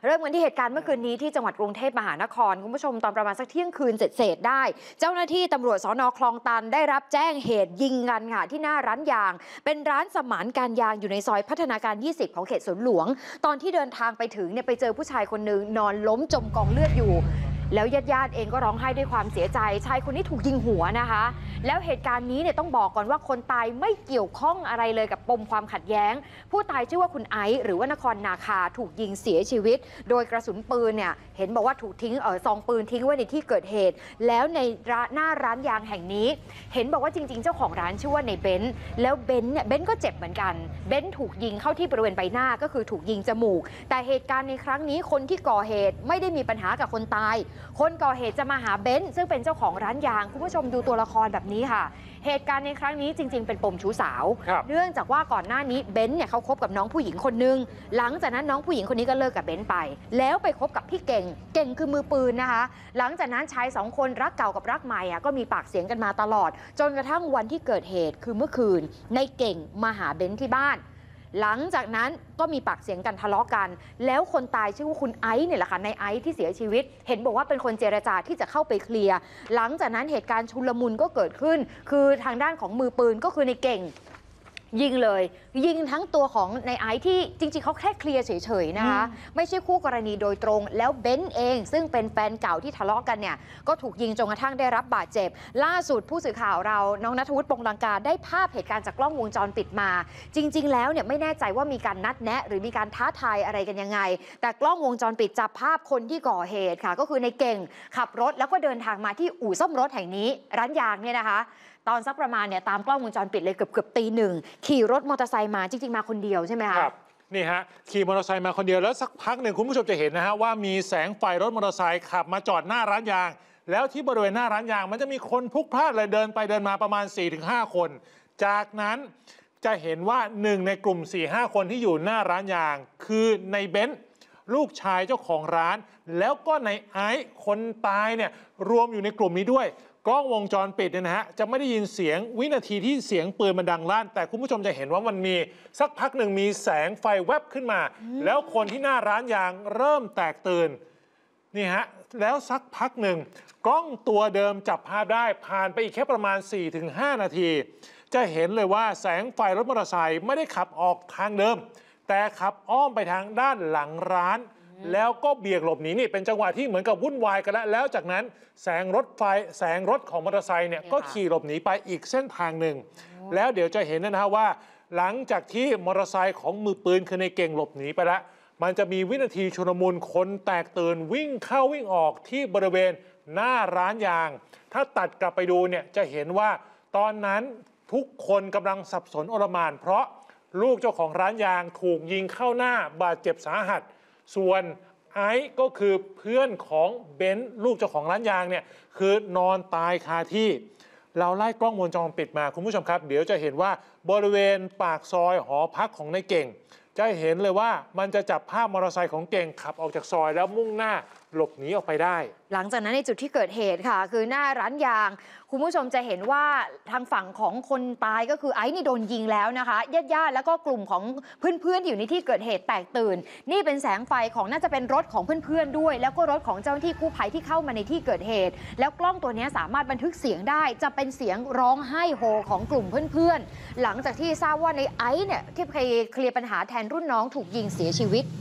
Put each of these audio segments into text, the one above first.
เริ่มกันที่เหตุการณ์เมื่อคืนนี้ที่จังหวัดกรุงเทพมหานครคุณผู้ชมตอนประมาณสักเที่ยงคืนเศษได้เจ้าหน้าที่ตำรวจสน.คลองตันได้รับแจ้งเหตุยิงกันค่ะที่หน้าร้านยางเป็นร้านสมานการยางอยู่ในซอยพัฒนาการ20ของเขตสวนหลวงตอนที่เดินทางไปถึงเนี่ยไปเจอผู้ชายคนหนึ่งนอนล้มจมกองเลือดอยู่แล้วญาติเองก็ร้องไห้ด้วยความเสียใจชายคนนี้ถูกยิงหัวนะคะแล้วเหตุการณ์นี้เนี่ยต้องบอกก่อนว่าคนตายไม่เกี่ยวข้องอะไรเลยกับปมความขัดแย้งผู้ตายชื่อว่าคุณไอซ์หรือว่านครนาคาถูกยิงเสียชีวิตโดยกระสุนปืนเนี่ยเห็นบอกว่าถูกทิ้งซองปืนทิ้งไว้ในที่เกิดเหตุแล้วในหน้าร้านยางแห่งนี้เห็นบอกว่าจริงๆเจ้าของร้านชื่อว่าในเบนซ์แล้วเบนซ์เนี่ยเบนซ์ก็เจ็บเหมือนกันเบนซ์ถูกยิงเข้าที่บริเวณใบหน้าก็คือถูกยิงจมูกแต่เหตุการณ์ในครั้งนี้คนที่ก่อเหตุไม่ได้มีปัญหากับคนตายคนก่อเหตุจะมาหาเบนซ์ซึ่งเป็นเจ้าของร้านยางคุณผู้ชมดูตัวละครแบบนี้ค่ะเหตุการณ์ในครั้งนี้จริงๆเป็นปมชู้สาวเนื่องจากว่าก่อนหน้านี้เบนซ์เนี่ยเขาคบกับน้องผู้หญิงคนนึงหลังจากนั้นน้องผู้หญิงคนนี้ก็เลิกกับเบนซ์ไปแล้วไปคบกับพี่เก่งคือมือปืนนะคะหลังจากนั้นชาย2คนรักเก่ากับรักใหม่ก็มีปากเสียงกันมาตลอดจนกระทั่งวันที่เกิดเหตุคือเมื่อคืนในเก่งมาหาเบนซ์ที่บ้านหลังจากนั้นก็มีปากเสียงกันทะเลาะกันแล้วคนตายชื่อว่าคุณไอซ์เนี่ยแหละค่ะในไอซ์ที่เสียชีวิตเห็นบอกว่าเป็นคนเจรจาที่จะเข้าไปเคลียร์หลังจากนั้นเหตุการณ์ชุลมุนก็เกิดขึ้นคือทางด้านของมือปืนก็คือในเก่งยิงเลยยิงทั้งตัวของในไอซ์ที่จริงๆเขาแค่เคลียร์เฉยๆนะคะไม่ใช่คู่กรณีโดยตรงแล้วเบนซ์เองซึ่งเป็นแฟนเก่าที่ทะเลาะกันเนี่ยก็ถูกยิงจนกระทั่งได้รับบาดเจ็บล่าสุดผู้สื่อข่าวเราน้องณัฐวุฒิ ปงลังกาได้ภาพเหตุการณ์จากกล้องวงจรปิดมาจริงๆแล้วเนี่ยไม่แน่ใจว่ามีการนัดแนะหรือมีการท้าทายอะไรกันยังไงแต่กล้องวงจรปิดจับภาพคนที่ก่อเหตุค่ะก็คือในเก่งขับรถแล้วก็เดินทางมาที่อู่ซ่อมรถแห่งนี้ร้านยางเนี่ยนะคะตอนสักประมาณเนี่ยตามกล้องวงจรปิดเลยเกือบตีหนึ่งขี่รถมอเตอร์ไซค์มาจริงๆมาคนเดียวใช่ไหมคะครับนี่ฮะขี่มอเตอร์ไซค์มาคนเดียวแล้วสักพักหนึ่งคุณผู้ชมจะเห็นนะฮะว่ามีแสงไฟรถมอเตอร์ไซค์ขับมาจอดหน้าร้านยางแล้วที่บริเวณหน้าร้านยางมันจะมีคนพลุกพล่านเลยเดินไปเดินมาประมาณ 4-5 คนจากนั้นจะเห็นว่าหนึ่งในกลุ่ม 4-5 คนที่อยู่หน้าร้านยางคือในเบนซ์ลูกชายเจ้าของร้านแล้วก็ในไอซ์คนตายเนี่ยรวมอยู่ในกลุ่มนี้ด้วยกล้องวงจรปิดเนี่ยนะฮะจะไม่ได้ยินเสียงวินาทีที่เสียงปืนมันดังลั่นแต่คุณผู้ชมจะเห็นว่ามันมีสักพักหนึ่งมีแสงไฟแวบขึ้นมาแล้วคนที่หน้าร้านยางเริ่มแตกตื่นนี่ฮะแล้วสักพักหนึ่งกล้องตัวเดิมจับภาพได้ผ่านไปอีกแค่ประมาณ 4-5 นาทีจะเห็นเลยว่าแสงไฟรถมอเตอร์ไซค์ไม่ได้ขับออกทางเดิมแต่ขับอ้อมไปทางด้านหลังร้านแล้วก็เบี่ยงหลบหนีนี่เป็นจังหวะที่เหมือนกับวุ่นวายกันแล้วจากนั้นแสงรถของมอเตอร์ไซค์เนี่ยก็ขี่หลบหนีไปอีกเส้นทางหนึ่งแล้วเดี๋ยวจะเห็นนะฮะว่าหลังจากที่มอเตอร์ไซค์ของมือปืนคือในเก่งหลบหนีไปแล้วมันจะมีวินาทีชุลมุนคนแตกตื่นวิ่งเข้าวิ่งออกที่บริเวณหน้าร้านยางถ้าตัดกลับไปดูเนี่ยจะเห็นว่าตอนนั้นทุกคนกำลังสับสนโอลหม่านเพราะลูกเจ้าของร้านยางถูกยิงเข้าหน้าบาดเจ็บสาหัสส่วนไอซ์ก็คือเพื่อนของเบนซ์ลูกเจ้าของร้านยางเนี่ยคือนอนตายคาที่เราไล่กล้องวงจรปิดมาคุณผู้ชมครับเดี๋ยวจะเห็นว่าบริเวณปากซอยหอพักของนายเก่งจะเห็นเลยว่ามันจะจับภาพมอเตอร์ไซค์ของเก่งขับออกจากซอยแล้วมุ่งหน้าหลบหนีออกไปได้หลังจากนั้นในจุดที่เกิดเหตุค่ะคือหน้าร้านยางคุณผู้ชมจะเห็นว่าทางฝั่งของคนตายก็คือไอซ์นี่โดนยิงแล้วนะคะญาติแล้วก็กลุ่มของเพื่อนๆที่อยู่ในที่เกิดเหตุแตกตื่นนี่เป็นแสงไฟของน่าจะเป็นรถของเพื่อนๆด้วยแล้วก็รถของเจ้าหน้าที่กู้ภัยที่เข้ามาในที่เกิดเหตุแล้วกล้องตัวนี้สามารถบันทึกเสียงได้จะเป็นเสียงร้องไห้โฮของกลุ่มเพื่อนๆหลังจากที่ทราบว่าในไอซ์เนี่ยที่เคลียร์ปัญหาแทนรุ่นน้องถูกยิงเสียชีวิต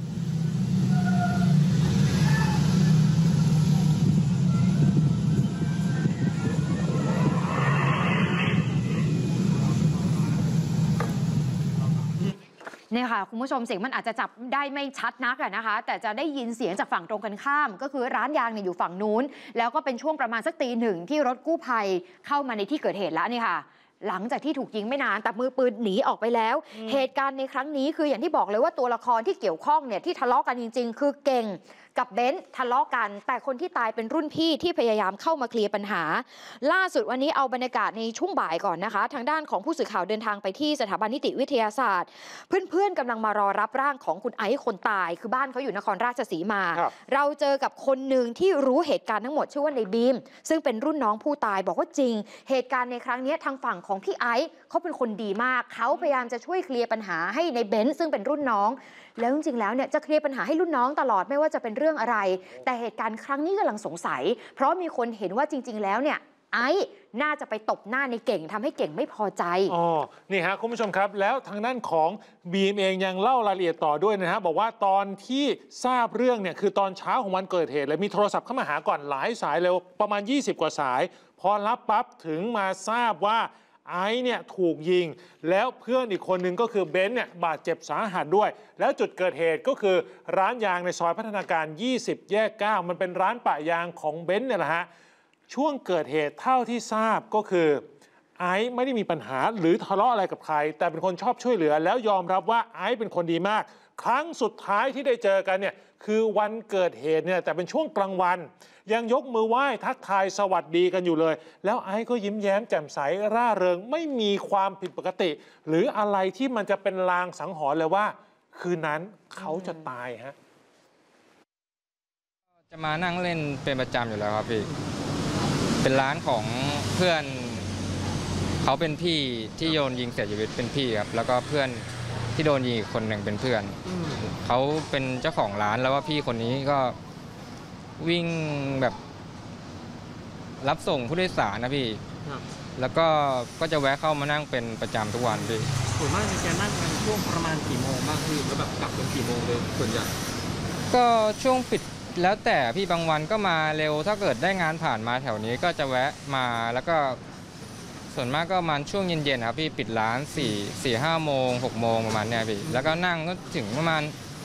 เนี่ยค่ะคุณผู้ชมเสียงมันอาจจะจับได้ไม่ชัดนักนะคะแต่จะได้ยินเสียงจากฝั่งตรงกันข้ามก็คือร้านยางเนี่ยอยู่ฝั่งนู้นแล้วก็เป็นช่วงประมาณสักตีหนึ่งที่รถกู้ภัยเข้ามาในที่เกิดเหตุแล้วนี่ค่ะหลังจากที่ถูกยิงไม่นานแต่มือปืนหนีออกไปแล้วเหตุการณ์ในครั้งนี้คืออย่างที่บอกเลยว่าตัวละครที่เกี่ยวข้องเนี่ยที่ทะเลาะกันจริงๆคือเก่งกับเบนซ์ทะเลาะกันแต่คนที่ตายเป็นรุ่นพี่ที่พยายามเข้ามาเคลียร์ปัญหาล่าสุดวันนี้เอาบรรยากาศในช่วงบ่ายก่อนนะคะทางด้านของผู้สื่อข่าวเดินทางไปที่สถาบันนิติวิทยาศาสตร์เพื่อนๆกำลังมารอรับร่างของคุณไอซ์คนตายคือบ้านเขาอยู่นครราชสีมาเราเจอกับคนหนึ่งที่รู้เหตุการณ์ทั้งหมดชื่อว่าในบีมซึ่งเป็นรุ่นน้องผู้ตายบอกว่าจริงเหตุการณ์ในครั้งนี้ทางฝั่งของพี่ไอซ์เขาเป็นคนดีมากเขาพยายามจะช่วยเคลียร์ปัญหาให้ในเบนซ์ซึ่งเป็นรุ่นน้องแล้วจริงๆแล้วเนี่ยจะเคลียร์ปัญหาให้รุ่นน้องตลอดไม่ว่าจะเป็นเรื่องอะไรแต่เหตุการณ์ครั้งนี้กำลังสงสัยเพราะมีคนเห็นว่าจริงๆแล้วเนี่ยไอ้น่าจะไปตบหน้าในเก่งทำให้เก่งไม่พอใจนี่ฮะคุณผู้ชมครับแล้วทางด้านของบีมเองยังเล่ารายละเอียดต่อด้วยนะฮะบอกว่าตอนที่ทราบเรื่องเนี่ยคือตอนเช้าของวันเกิดเหตุเลยมีโทรศัพท์เข้ามาหาก่อนหลายสายเลยประมาณ20กว่าสายพอรับปั๊บถึงมาทราบว่าไอซ์เนี่ยถูกยิงแล้วเพื่อนอีกคนนึงก็คือเบนซ์เนี่ยบาดเจ็บสาหัสด้วยแล้วจุดเกิดเหตุก็คือร้านยางในซอยพัฒนาการ20แยก9มันเป็นร้านปะยางของเบนซ์เนี่ยแหละฮะช่วงเกิดเหตุเท่าที่ทราบก็คือไอซ์ไม่ได้มีปัญหาหรือทะเลาะอะไรกับใครแต่เป็นคนชอบช่วยเหลือแล้วยอมรับว่าไอซ์เป็นคนดีมากครั้งสุดท้ายที่ได้เจอกันเนี่ยคือวันเกิดเหตุเนี่ยแต่เป็นช่วงกลางวันยังยกมือไหว้ทักทายสวัสดีกันอยู่เลยแล้วไอซ์ก็ยิ้มแย้มแจ่มใสร่าเริงไม่มีความผิดปกติหรืออะไรที่มันจะเป็นลางสังหรณ์เลยว่าคืนนั้นเขาจะตายฮะจะมานั่งเล่นเป็นประจำอยู่แล้วครับพี่เป็นร้านของเพื่อนเขาเป็นพี่ที่โดนยิงเสียชีวิตเป็นพี่ครับแล้วก็เพื่อนที่โดนยิงอีกคนหนึ่งเป็นเพื่อนเขาเป็นเจ้าของร้านแล้วว่าพี่คนนี้ก็วิ่งแบบรับส่งผู้โดยสารนะพี่แล้วก็จะแวะเข้ามานั่งเป็นประจำทุกวันพี่ส่วนมากจะนั่งกันช่วงประมาณกี่โมงบ้างพี่แล้วแบบกลับกันกี่โมงเลยส่วนใหญ่ก็ช่วงปิดแล้วแต่พี่บางวันก็มาเร็วถ้าเกิดได้งานผ่านมาแถวนี้ก็จะแวะมาแล้วก็ส่วนมากก็ประมาณช่วงเย็นๆครับพี่ปิดร้าน4-5 โมง6 โมงประมาณเนี้ยพี่แล้วก็นั่งก็ถึงประมาณ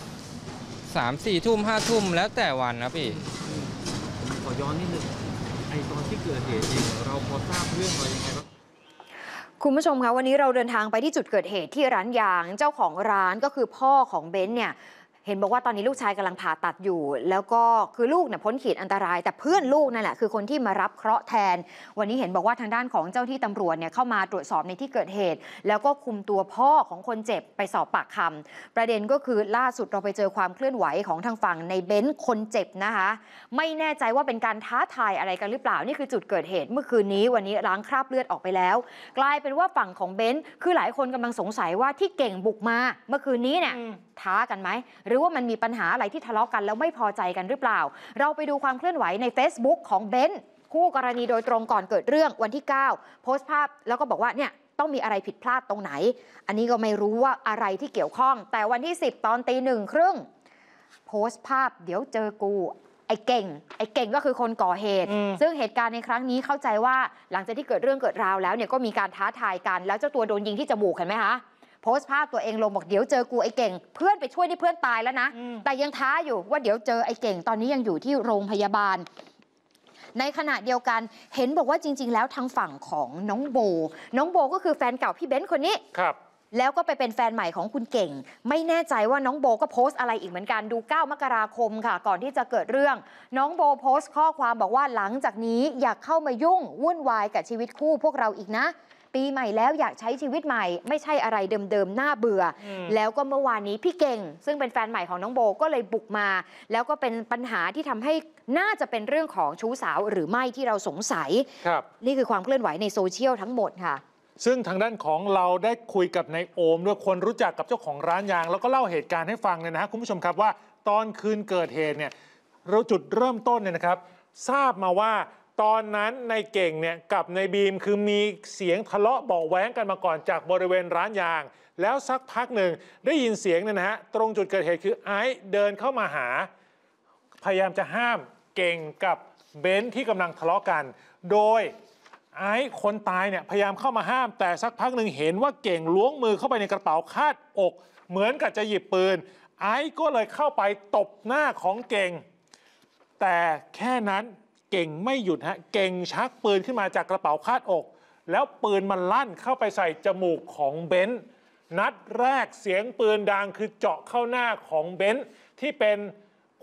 3-4 ทุ่ม5 ทุ่มแล้วแต่วันนะพี่ขอย้อนนิดนึงไอตอนที่เกิดเหตุเองเราพอทราบเรื่องอะไรยังไงบ้างคุณผู้ชมคะวันนี้เราเดินทางไปที่จุดเกิดเหตุที่ร้านยางเจ้าของร้านก็คือพ่อของเบนซ์เนี่ยเห็นบอกว่าตอนนี้ลูกชายกำลังผ่าตัดอยู่แล้วก็คือลูกเนี่ยพ้นขีดอันตรายแต่เพื่อนลูกนั่นแหละคือคนที่มารับเคราะห์แทนวันนี้เห็นบอกว่าทางด้านของเจ้าที่ตำรวจเนี่ยเข้ามาตรวจสอบในที่เกิดเหตุแล้วก็คุมตัวพ่อของคนเจ็บไปสอบปากคำประเด็นก็คือล่าสุดเราไปเจอความเคลื่อนไหวของทางฝั่งในเบนซ์คนเจ็บนะคะไม่แน่ใจว่าเป็นการท้าทายอะไรกันหรือเปล่านี่คือจุดเกิดเหตุเมื่อคืนนี้วันนี้ล้างคราบเลือดออกไปแล้วกลายเป็นว่าฝั่งของเบนซ์คือหลายคนกำลังสงสัยว่าที่เก่งบุกมาเมื่อคืนนี้เนี่ยท้ากันไหมหรือว่ามันมีปัญหาอะไรที่ทะเลาะกันแล้วไม่พอใจกันหรือเปล่าเราไปดูความเคลื่อนไหวใน Facebook ของเบนซ์คู่กรณีโดยตรงก่อนเกิดเรื่องวันที่9โพสต์ภาพแล้วก็บอกว่าเนี่ยต้องมีอะไรผิดพลาดตรงไหนอันนี้ก็ไม่รู้ว่าอะไรที่เกี่ยวข้องแต่วันที่10ตอน1:30โพสต์ภาพเดี๋ยวเจอกูไอ้เก่งก็คือคนก่อเหตุซึ่งเหตุการณ์ในครั้งนี้เข้าใจว่าหลังจากที่เกิดเรื่องเกิดราวแล้วเนี่ยก็มีการท้าทายกันแล้วเจ้าตัวโดนยิงที่จมูกเห็นไหมคะโพสต์ภาพตัวเองลงบอกเดี๋ยวเจอกูไอ้เก่งเพื่อนไปช่วยนี่เพื่อนตายแล้วนะแต่ยังท้าอยู่ว่าเดี๋ยวเจอไอ้เก่งตอนนี้ยังอยู่ที่โรงพยาบาลในขณะเดียวกันเห็นบอกว่าจริงๆแล้วทางฝั่งของน้องโบก็คือแฟนเก่าพี่เบนซ์คนนี้ครับแล้วก็ไปเป็นแฟนใหม่ของคุณเก่งไม่แน่ใจว่าน้องโบก็โพสต์อะไรอีกเหมือนกันดู9 มกราคมค่ะก่อนที่จะเกิดเรื่องน้องโบโพสต์ข้อความบอกว่าหลังจากนี้อยากเข้ามายุ่งวุ่นวายกับชีวิตคู่พวกเราอีกนะปีใหม่แล้วอยากใช้ชีวิตใหม่ไม่ใช่อะไรเดิมๆน่าเบื่อแล้วก็เมื่อวานนี้พี่เก่งซึ่งเป็นแฟนใหม่ของน้องโบก็เลยบุกมาแล้วก็เป็นปัญหาที่ทำให้น่าจะเป็นเรื่องของชู้สาวหรือไม่ที่เราสงสัยนี่คือความเคลื่อนไหวในโซเชียลทั้งหมดค่ะซึ่งทางด้านของเราได้คุยกับนายโอมด้วยคนรู้จักกับเจ้าของร้านยางแล้วก็เล่าเหตุการณ์ให้ฟังเลยนะคุณผู้ชมครับว่าตอนคืนเกิดเหตุเนี่ยเราจุดเริ่มต้นเนี่ยนะครับทราบมาว่าตอนนั้นนายเก่งเนี่ยกับนายบีมคือมีเสียงทะเลาะเบาะแว้งกันมาก่อนจากบริเวณร้านยางแล้วสักพักหนึ่งได้ยินเสียงเนี่ยนะฮะตรงจุดเกิดเหตุคือไอซ์เดินเข้ามาหาพยายามจะห้ามเก่งกับเบนซ์ที่กำลังทะเลาะกันโดยไอซ์คนตายเนี่ยพยายามเข้ามาห้ามแต่สักพักหนึ่งเห็นว่าเก่งล้วงมือเข้าไปในกระเป๋าคาดอกเหมือนกับจะหยิบปืนไอซ์ก็เลยเข้าไปตบหน้าของเก่งแต่แค่นั้นเก่งไม่หยุดฮะเก่งชักปืนขึ้นมาจากกระเป๋าคาดอกแล้วปืนมันลั่นเข้าไปใส่จมูกของเบนซ์นัดแรกเสียงปืนดังคือเจาะเข้าหน้าของเบนซ์ที่เป็นห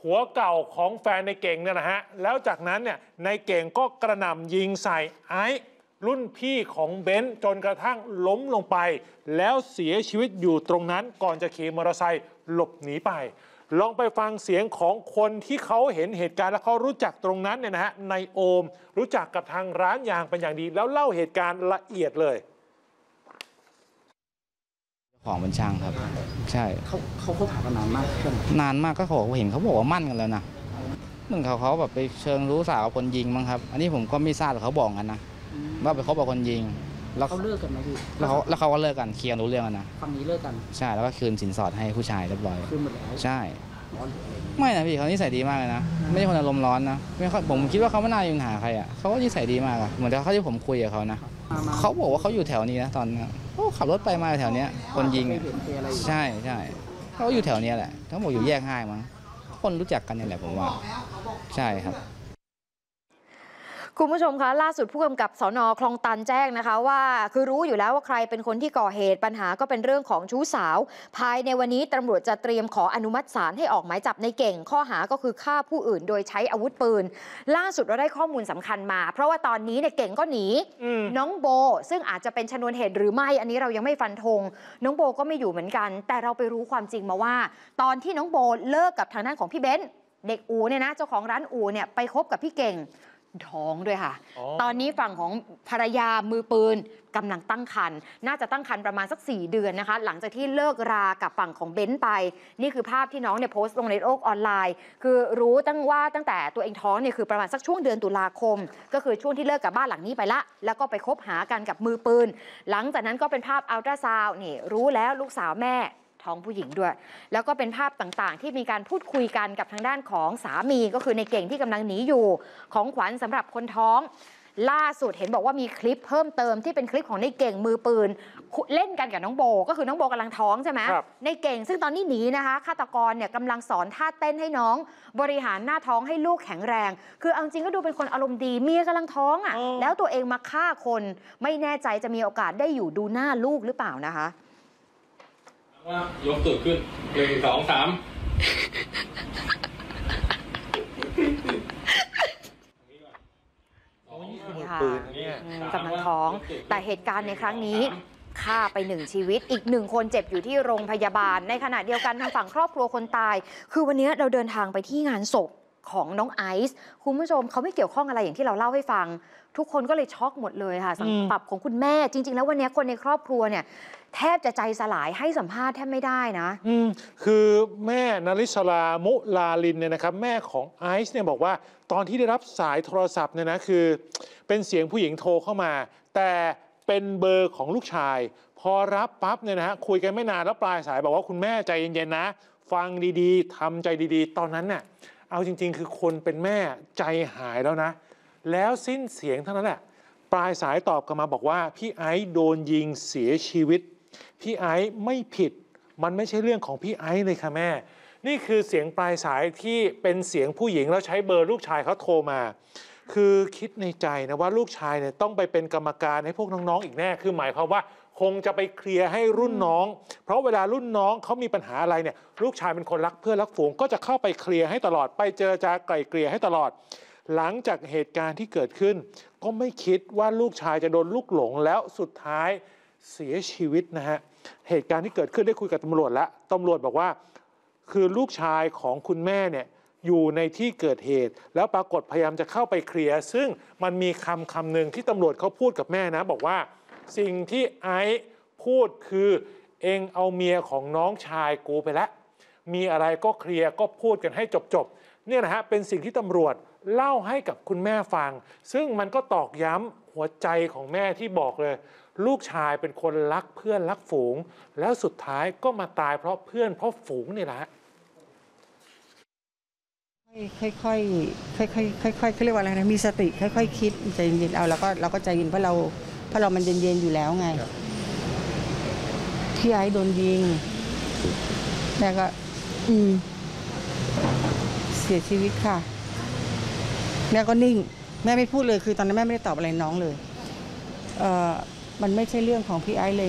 ผัวเก่าของแฟนในเก่งเนี่ยนะฮะแล้วจากนั้นเนี่ยในเก่งก็กระหน่ำยิงใส่ไอซ์รุ่นพี่ของเบนซ์จนกระทั่งล้มลงไปแล้วเสียชีวิตอยู่ตรงนั้นก่อนจะขี่มอเตอร์ไซค์หลบหนีไปลองไปฟังเสียงของคนที่เขาเห็นเหตุการณ์และเขารู้จักตรงนั้นเนี่ยนะฮะในโอมรู้จักกับทางร้านยางเป็นอย่างดีแล้วเล่าเหตุการณ์ละเอียดเลยของเป็นช่างครับใช่เขาคบหากันนานมากใช่ไหมนานมากก็เห็นเขาบอกว่ามั่นกันแล้วนะเหมือนเขาแบบไปเชิงรู้สาวกับคนยิงมั้งครับอันนี้ผมก็ไม่ทราบแต่เขาบอกกันนะว่าไปคบกับคนยิงแล้วเขาเลิกกันไหมพี่แล้วเขาก็เลิกกันเคลียร์รู้เรื่องกันนะฝั่งนี้เลิกกันใช่แล้วก็คืนสินสอดให้ผู้ชายเรียบร้อยคืนหมดแล้วใช่ไม่นะพี่เขานิสัยดีมากเลยนะไม่ใช่คนอารมณ์ร้อนนะไม่ผมคิดว่าเขาไม่น่ามีปัญหาใครอ่ะเขาก็นิสัยดีมากอะเหมือนเขาที่ผมคุยกับเขานะเขาบอกว่าเขาอยู่แถวนี้นะตอนนั้นเขาขับรถไปมาแถวนี้คนยิงใช่เขาอยู่แถวนี้แหละเขาบอกอยู่แยกห้างมั้งคนรู้จักกันนี่แหละผมว่าใช่ครับคุณผู้ชมคะล่าสุดผู้กำกับสน.คลองตันแจ้งนะคะว่าคือรู้อยู่แล้วว่าใครเป็นคนที่ก่อเหตุปัญหาก็เป็นเรื่องของชู้สาวภายในวันนี้ตำรวจจะเตรียมขออนุมัติศาลให้ออกหมายจับในเก่งข้อหาก็คือฆ่าผู้อื่นโดยใช้อาวุธปืนล่าสุดเราได้ข้อมูลสำคัญมาเพราะว่าตอนนี้เนี่ยเก่งก็หนีน้องโบซึ่งอาจจะเป็นชนวนเหตุหรือไม่อันนี้เรายังไม่ฟันธงน้องโบก็ไม่อยู่เหมือนกันแต่เราไปรู้ความจริงมาว่าตอนที่น้องโบเลิกกับทางด้านของพี่เบนซ์เด็กอู่เนี่ยนะเจ้าของร้านอู่เนี่ยไปคบกับพี่เก่งท้องด้วยค่ะตอนนี้ฝั่งของภรรยามือปืนกำลังตั้งครรภ์น่าจะตั้งครรภ์ประมาณสัก4 เดือนนะคะหลังจากที่เลิกรากับฝั่งของเบนซ์ไปนี่คือภาพที่น้องเนี่ยโพสต์ลงในโลกออนไลน์คือรู้ตั้งแต่ตัวเองท้องเนี่ยคือประมาณสักช่วงเดือนตุลาคมก็คือช่วงที่เลิกกับบ้านหลังนี้ไปละแล้วก็ไปคบหากันกับมือปืนหลังจากนั้นก็เป็นภาพอัลตราซาวน์นี่รู้แล้วลูกสาวแม่ท้องผู้หญิงด้วยแล้วก็เป็นภาพต่างๆที่มีการพูดคุยกันกับทางด้านของสามีก็คือในเก่งที่กำลังหนีอยู่ของขวัญสำหรับคนท้องล่าสุดเห็นบอกว่ามีคลิปเพิ่มเติมที่เป็นคลิปของในเก่งมือปืนเล่นกันกับน้องโบก็คือน้องโบกำลังท้องใช่ไหมในเก่งซึ่งตอนนี้หนีนะคะฆาตกรเนี่ยกำลังสอนท่าเต้นให้น้องบริหารหน้าท้องให้ลูกแข็งแรงคือเอาจริงก็ดูเป็นคนอารมณ์ดีเมียกำลังท้องอ่ะแล้วตัวเองมาฆ่าคนไม่แน่ใจจะมีโอกาสได้อยู่ดูหน้าลูกหรือเปล่านะคะว่ายกตูดขึ้น1 2 3 นี่ค่ะกำลังท้องแต่เหตุการณ์ในครั้งนี้ฆ่าไป1 ชีวิตอีก1 คนเจ็บอยู่ที่โรงพยาบาลในขณะเดียวกันทางฝั่งครอบครัวคนตายคือวันนี้เราเดินทางไปที่งานศพของน้องไอซ์คุณผู้ชมเขาไม่เกี่ยวข้องอะไรอย่างที่เราเล่าให้ฟังทุกคนก็เลยช็อกหมดเลยค่ะสำหรับของคุณแม่จริงๆแล้ววันนี้คนในครอบครัวเนี่ยแทบจะใจสลายให้สัมภาษณ์แทบไม่ได้นะคือแม่นริศรามุลาลินเนี่ยนะครับแม่ของไอซ์เนี่ยบอกว่าตอนที่ได้รับสายโทรศัพท์เนี่ยนะคือเป็นเสียงผู้หญิงโทรเข้ามาแต่เป็นเบอร์ของลูกชายพอรับปั๊บเนี่ยนะฮะคุยกันไม่นานแล้วปลายสายบอกว่าคุณแม่ใจเย็นๆนะฟังดีๆทำใจดีๆตอนนั้นเนี่ยเอาจริงๆคือคนเป็นแม่ใจหายแล้วนะแล้วสิ้นเสียงเท่านั้นแหละปลายสายตอบกลับมาบอกว่าพี่ไอซ์โดนยิงเสียชีวิตพี่ไอซ์ไม่ผิดมันไม่ใช่เรื่องของพี่ไอซ์เลยค่ะแม่นี่คือเสียงปลายสายที่เป็นเสียงผู้หญิงแล้วใช้เบอร์ลูกชายเขาโทรมาคือคิดในใจนะว่าลูกชายเนี่ยต้องไปเป็นกรรมการให้พวกน้องๆอีกแน่คือหมายความว่าคงจะไปเคลียร์ให้รุ่นน้องเพราะเวลารุ่นน้องเขามีปัญหาอะไรเนี่ยลูกชายเป็นคนรักเพื่อนรักฝูงก็จะเข้าไปเคลียร์ให้ตลอดไปเจรจาไกล่เกลี่ยให้ตลอดหลังจากเหตุการณ์ที่เกิดขึ้นก็ไม่คิดว่าลูกชายจะโดนลูกหลงแล้วสุดท้ายเสียชีวิตนะฮะเหตุการณ์ที่เกิดขึ้นได้คุยกับตำรวจแล้วตำรวจบอกว่าคือลูกชายของคุณแม่เนี่ยอยู่ในที่เกิดเหตุแล้วปรากฏพยายามจะเข้าไปเคลียร์ซึ่งมันมีคำหนึ่งที่ตำรวจเขาพูดกับแม่นะบอกว่าสิ่งที่ไอซ์พูดคือเองเอาเมียของน้องชายกูไปแล้วมีอะไรก็เคลียร์ก็พูดกันให้จบเนี่ยนะฮะเป็นสิ่งที่ตำรวจเล่าให้กับคุณแม่ฟังซึ่งมันก็ตอกย้ำหัวใจของแม่ที่บอกเลยลูกชายเป็นคนรักเพื่อนรักฝูงแล้วสุดท้ายก็มาตายเพราะเพื่อนเพราะฝูงนี่แหละค่อยเขาเรียกว่าอะไรนะมีสติค่อยคิดใจเย็นเอาเราก็ใจเย็นเพราะเรามันเย็นอยู่แล้วไงที่ไอ้โดนยิงแม่ก็เสียชีวิตค่ะแม่ก็นิ่งแม่ไม่พูดเลยคือตอนนั้นแม่ไม่ได้ตอบอะไรน้องเลยมันไม่ใช่เรื่องของพี่ไอ้เลย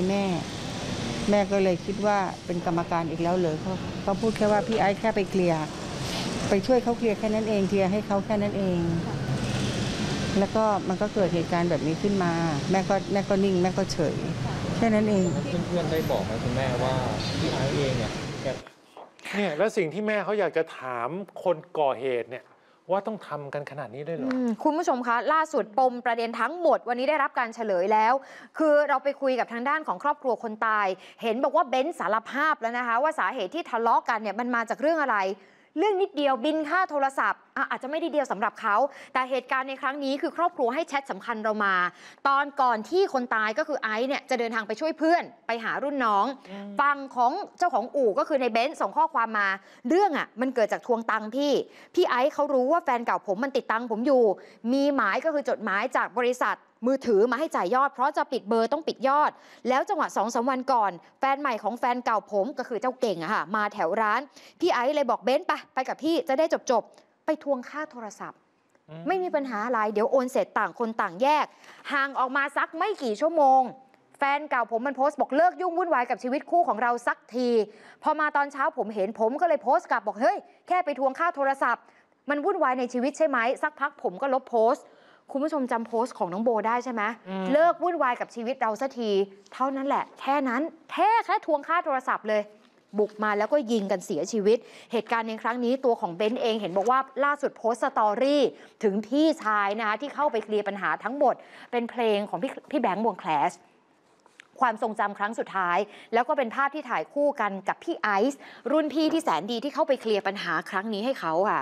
แม่ก็เลยคิดว่าเป็นกรรมการอีกแล้วเลยเขาพูดแค่ว่าพี่ไอ้แค่ไปเคลียร์ไปช่วยเขาเคลียร์แค่นั้นเองเคลียร์ให้เขาแค่นั้นเอง แล้วก็มันก็เกิดเหตุการณ์แบบนี้ขึ้นมาแม่ก็นิ่งแม่ก็เฉยแค่นั้นเองเพื่อนๆได้บอกไหมคุณแม่ว่าพี่ไอซ์เองเนี่ยเนี่ยแล้วสิ่งที่แม่เขาอยากจะถามคนก่อเหตุเนี่ยว่าต้องทำกันขนาดนี้เลยเหรอคุณผู้ชมคะล่าสุดปมประเด็นทั้งหมดวันนี้ได้รับการเฉลยแล้ว คือเราไปคุยกับทางด้านของครอบครัวคนตายเห็นบอกว่าเบนซ์สารภาพแล้วนะคะว่าสาเหตุที่ทะเลาะกันเนี่ยมันมาจากเรื่องอะไรเรื่องนิดเดียวบินค่าโทรศัพท์อาจจะไม่ได้เดียวสำหรับเขาแต่เหตุการณ์ในครั้งนี้คือครอบครัวให้แชทสำคัญเรามาตอนก่อนที่คนตายก็คือไอซ์เนี่ยจะเดินทางไปช่วยเพื่อนไปหารุ่นน้องฝั่งของเจ้าของอู่ก็คือในเบนซ์ส่งข้อความมาเรื่องมันเกิดจากทวงตังค์พี่ไอซ์เขารู้ว่าแฟนเก่าผมมันติดตังค์ผมอยู่มีหมายก็คือจดหมายจากบริษัทมือถือมาให้จ่ายยอดเพราะจะปิดเบอร์ต้องปิดยอดแล้วจังหวะ 2-3 วันก่อนแฟนใหม่ของแฟนเก่าผมก็คือเจ้าเก่งมาแถวร้านพี่ไอซ์เลยบอกเบนซ์ไปกับพี่จะได้จบไปทวงค่าโทรศัพท์ไม่มีปัญหาอะไรเดี๋ยวโอนเสร็จต่างคนต่างแยกห่างออกมาสักไม่กี่ชั่วโมงแฟนเก่าผมมันโพสต์บอกเลิกยุ่งวุ่นวายกับชีวิตคู่ของเราสักทีพอมาตอนเช้าผมเห็นผมก็เลยโพสต์กลับบอกเฮ้ยแค่ไปทวงค่าโทรศัพท์มันวุ่นวายในชีวิตใช่ไหมสักพักผมก็ลบโพสต์คุณผู้ชมจำโพสต์ของน้องโบได้ใช่ไหมเลิกวุ่นวายกับชีวิตเราสักทีเท่านั้นแหละแค่นั้นแค่ทวงค่าโทรศัพท์เลยบุกมาแล้วก็ยิงกันเสียชีวิตเหตุการณ์ในครั้งนี้ตัวของเบนซ์เองเห็นบอกว่าล่าสุดโพสต์สตอรี่ถึงพี่ชายนะคะที่เข้าไปเคลียร์ปัญหาทั้งหมดเป็นเพลงของพี่แบงค์วงแคลชความทรงจำครั้งสุดท้ายแล้วก็เป็นภาพที่ถ่ายคู่กันกับพี่ไอซ์รุ่นพี่ที่แสนดีที่เข้าไปเคลียร์ปัญหาครั้งนี้ให้เขาค่ะ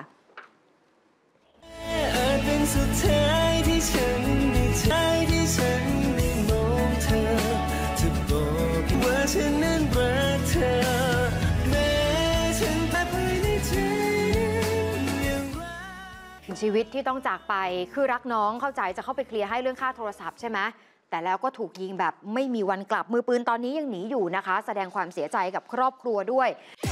เป็นสุดท้ายที่ฉันได้มองเธอจะบอกว่าฉันนั้นรักเธอแม้ฉันแต่ภายในใจยังรักชีวิตที่ต้องจากไปคือรักน้องเข้าใจจะเข้าไปเคลียร์ให้เรื่องค่าโทรศัพท์ใช่ไหมแต่แล้วก็ถูกยิงแบบไม่มีวันกลับมือปืนตอนนี้ยังหนีอยู่นะคะแสดงความเสียใจกับครอบครัวด้วย